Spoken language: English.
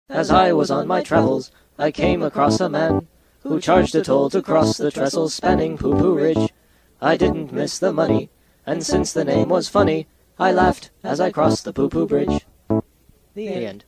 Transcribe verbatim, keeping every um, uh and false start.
As I was on my travels, I came across a man who charged a toll to cross the trestle spanning Poo Poo Ridge. I didn't miss the money, and since the name was funny, I laughed as I crossed the Poo Poo Bridge. The end.